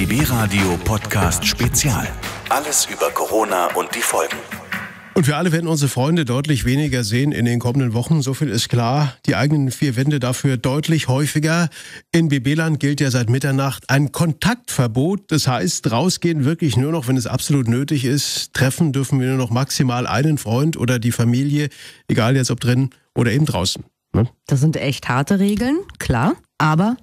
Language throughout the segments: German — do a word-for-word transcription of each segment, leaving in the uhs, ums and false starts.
B B Radio Podcast Spezial. Alles über Corona und die Folgen. Und wir alle werden unsere Freunde deutlich weniger sehen in den kommenden Wochen. So viel ist klar. Die eigenen vier Wände dafür deutlich häufiger. In B B-Land gilt ja seit Mitternacht ein Kontaktverbot. Das heißt, rausgehen wirklich nur noch, wenn es absolut nötig ist. Treffen dürfen wir nur noch maximal einen Freund oder die Familie, egal jetzt ob drin oder eben draußen. Ne? Das sind echt harte Regeln, klar, aber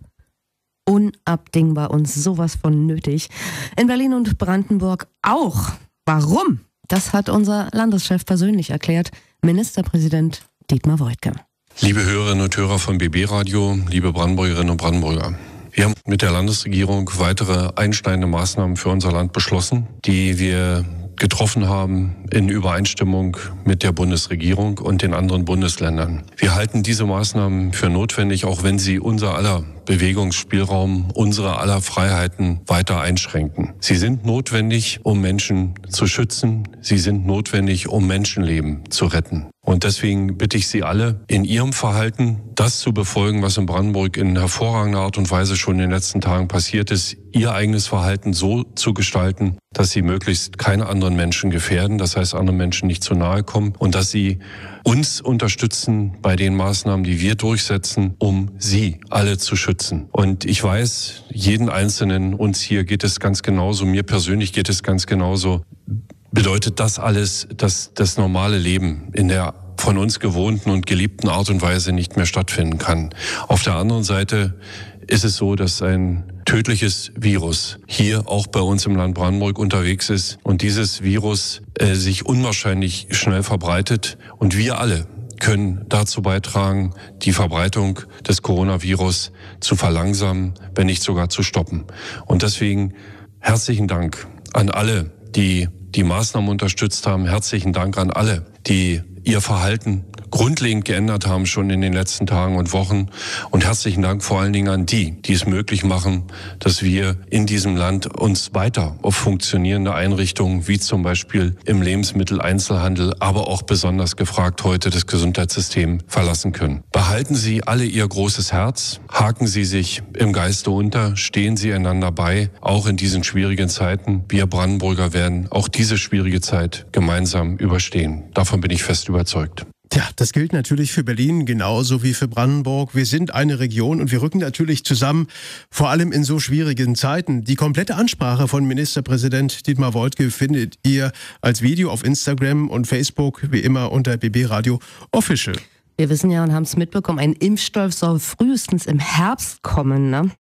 unabdingbar und sowas von nötig. In Berlin und Brandenburg auch. Warum? Das hat unser Landeschef persönlich erklärt, Ministerpräsident Dietmar Woidke. Liebe Hörerinnen und Hörer von B B Radio, liebe Brandenburgerinnen und Brandenburger. Wir haben mit der Landesregierung weitere einschneidende Maßnahmen für unser Land beschlossen, die wir getroffen haben in Übereinstimmung mit der Bundesregierung und den anderen Bundesländern. Wir halten diese Maßnahmen für notwendig, auch wenn sie unser aller Bewegungsspielraum, unsere aller Freiheiten weiter einschränken. Sie sind notwendig, um Menschen zu schützen. Sie sind notwendig, um Menschenleben zu retten. Und deswegen bitte ich Sie alle, in Ihrem Verhalten das zu befolgen, was in Brandenburg in hervorragender Art und Weise schon in den letzten Tagen passiert ist, Ihr eigenes Verhalten so zu gestalten, dass Sie möglichst keine anderen Menschen gefährden, das heißt anderen Menschen nicht zu nahe kommen und dass Sie uns unterstützen bei den Maßnahmen, die wir durchsetzen, um Sie alle zu schützen. Und ich weiß, jeden Einzelnen uns hier geht es ganz genauso, mir persönlich geht es ganz genauso. Bedeutet das alles, dass das normale Leben in der von uns gewohnten und geliebten Art und Weise nicht mehr stattfinden kann. Auf der anderen Seite ist es so, dass ein tödliches Virus hier auch bei uns im Land Brandenburg unterwegs ist und dieses Virus äh, sich unwahrscheinlich schnell verbreitet und wir alle können dazu beitragen, die Verbreitung des Coronavirus zu verlangsamen, wenn nicht sogar zu stoppen. Und deswegen herzlichen Dank an alle, die die Maßnahmen unterstützt haben. Herzlichen Dank an alle, die ihr Verhalten grundlegend geändert haben schon in den letzten Tagen und Wochen. Und herzlichen Dank vor allen Dingen an die, die es möglich machen, dass wir in diesem Land uns weiter auf funktionierende Einrichtungen wie zum Beispiel im Lebensmitteleinzelhandel, aber auch besonders gefragt heute das Gesundheitssystem verlassen können. Behalten Sie alle Ihr großes Herz, haken Sie sich im Geiste unter, stehen Sie einander bei, auch in diesen schwierigen Zeiten. Wir Brandenburger werden auch diese schwierige Zeit gemeinsam überstehen. Davon bin ich fest überzeugt. Ja, das gilt natürlich für Berlin genauso wie für Brandenburg. Wir sind eine Region und wir rücken natürlich zusammen, vor allem in so schwierigen Zeiten. Die komplette Ansprache von Ministerpräsident Dietmar Woidke findet ihr als Video auf Instagram und Facebook, wie immer unter B B Radio Official. Wir wissen ja und haben es mitbekommen, ein Impfstoff soll frühestens im Herbst kommen, ne?